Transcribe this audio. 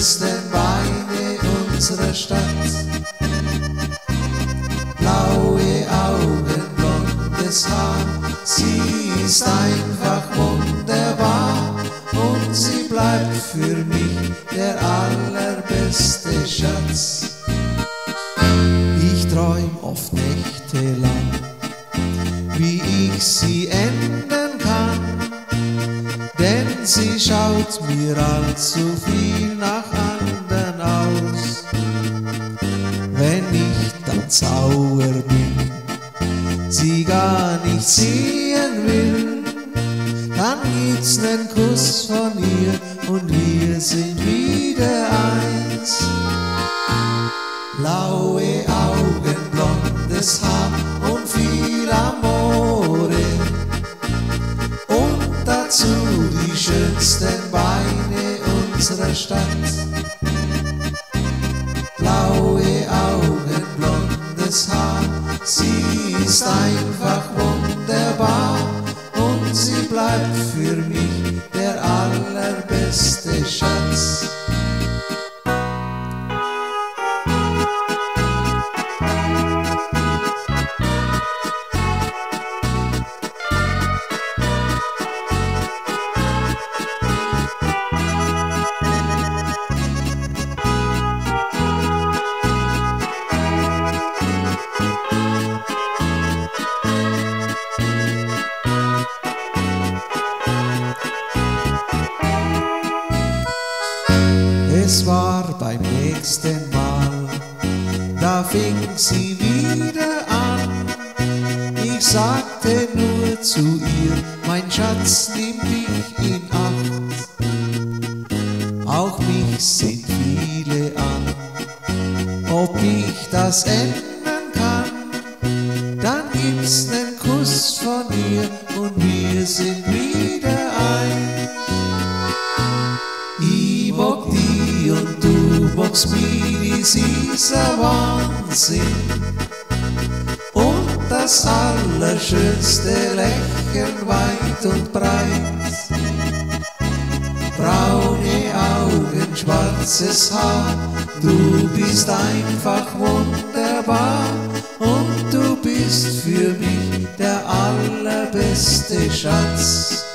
schönsten Beine unserer Stadt. Blaue Augen, blondes Haar, sie ist einfach wunderbar und sie bleibt für mich der allerbeste Schatz. Ich träum oft nächtelang, wie ich sie ändern kann, denn sie schaut mir allzu viel nach anderen aus. Wenn ich dann sauer bin, sie gar nicht sehen will, dann gibt's nen Kuss von ihr und wir sind wieder eins. Blaue Augen, blondes Haar und viel Amore und dazu die schönsten Beine unserer Stadt. Blaue Augen, blondes Haar, sie ist einfach wunderbar und sie bleibt für mich der allerbeste Schatz. Es war beim nächsten Mal, da fing sie wieder an. Ich sagte nur zu ihr, mein Schatz, nimm dich in Acht. Auch mich sind viele an, ob ich das ändern kann. Dann gibt's nen Kuss von ihr und wir sind wieder eins. Ich mag dich und du magst mich, es ist ein Wahnsinn. Und das allerschönste Lächeln weit und breit. Braune Augen, schwarzes Haar, du bist einfach wunderbar. Und du bist für mich der allerbeste Schatz.